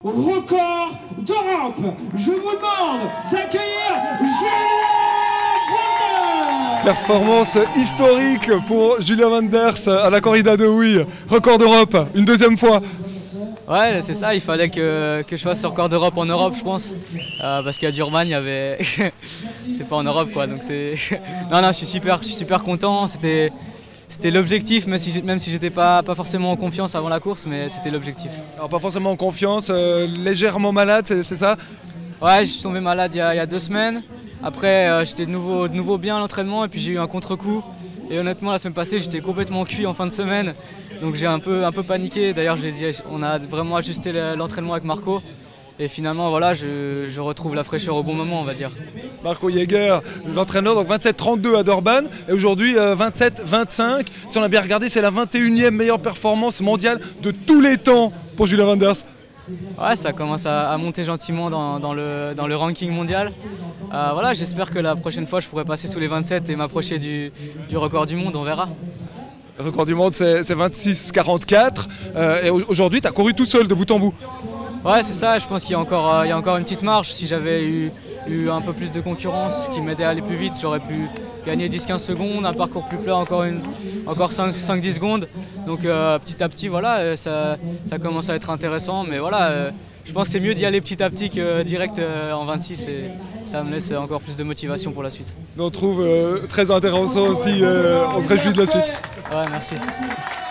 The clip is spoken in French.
record d'Europe. Je vous demande d'accueillir Julien Wanders. Performance historique pour Julien Wanders à la corrida de Houille. Record d'Europe, une deuxième fois. Ouais, c'est ça, il fallait que je fasse ce record d'Europe en Europe, je pense. Parce qu'à Durban, il y avait. C'est pas en Europe, quoi. Donc c'est. Non, je suis super content. C'était l'objectif, même si j'étais pas forcément en confiance avant la course, mais c'était l'objectif. Alors, pas forcément en confiance, légèrement malade, c'est ça? Ouais, je suis tombé malade il y a 2 semaines. Après, j'étais de nouveau bien à l'entraînement et puis j'ai eu un contre-coup. Et honnêtement, la semaine passée, j'étais complètement cuit en fin de semaine. Donc j'ai un peu paniqué. D'ailleurs, on a vraiment ajusté l'entraînement avec Marco. Et finalement, voilà, je retrouve la fraîcheur au bon moment, on va dire. Marco Jäger, l'entraîneur, donc 27-32 à Durban. Et aujourd'hui, 27-25. Si on a bien regardé, c'est la 21e meilleure performance mondiale de tous les temps pour Julien Wanders. Ouais, ça commence à monter gentiment dans le ranking mondial. Voilà, j'espère que la prochaine fois, je pourrai passer sous les 27 et m'approcher du record du monde, on verra. Le record du monde, c'est 26-44. Et aujourd'hui, tu as couru tout seul, de bout en bout. Ouais, c'est ça, je pense qu'il y a encore une petite marge. Si j'avais eu un peu plus de concurrence qui m'aidait à aller plus vite, j'aurais pu gagner 10-15 secondes, un parcours plus plat encore 5-10 secondes. Donc petit à petit, voilà, ça commence à être intéressant. Mais voilà, je pense que c'est mieux d'y aller petit à petit que direct en 26 et ça me laisse encore plus de motivation pour la suite. On trouve très intéressant aussi, on se réjouit de la suite. Ouais, merci.